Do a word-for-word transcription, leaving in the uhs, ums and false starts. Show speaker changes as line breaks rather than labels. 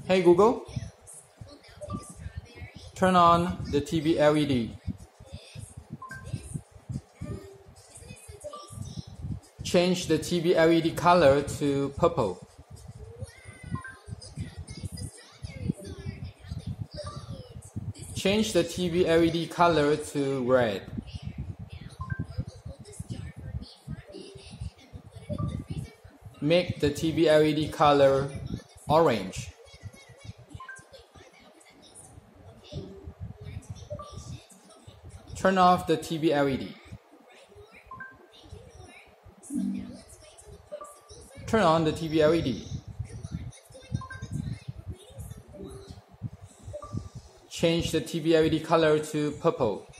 Hey Google, turn on the T V L E D. Change the T V L E D color to purple. Change the T V L E D color to red. Make the T V L E D color orange. Turn off the T V L E D. Turn on the T V L E D. Change the T V L E D color to purple.